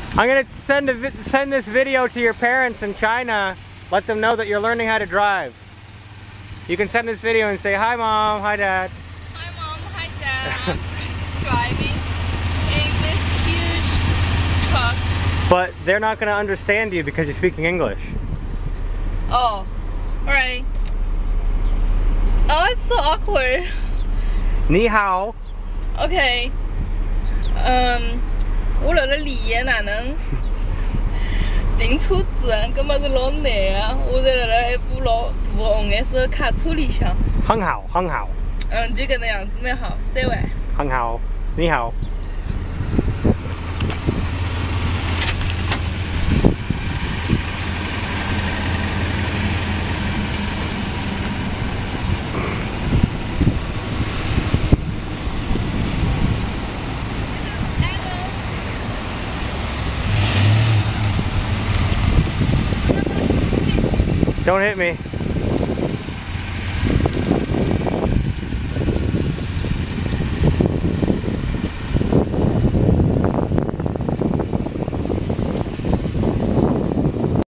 I'm gonna send this video to your parents in China. Let them know that you're learning how to drive. You can send this video and say, "Hi mom, hi dad." Hi mom, hi dad. I'm driving in this huge truck. But they're not gonna understand you because you're speaking English. Oh, alright. Oh, it's so awkward. 你好. Okay. 我辣辣里耶哪能停车子啊？搿么是老难啊！我在辣辣一部老大红颜色的卡车里向。 很好，很好。 就搿能样子蛮好。再会。 很好，你好。Don't hit me.